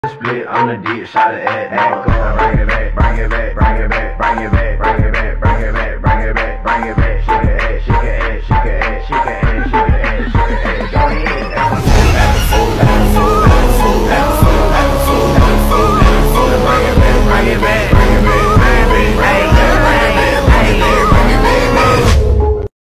Split on the dick, shot it at that. Bring it back, bring it back, bring it back, bring it back, bring it back.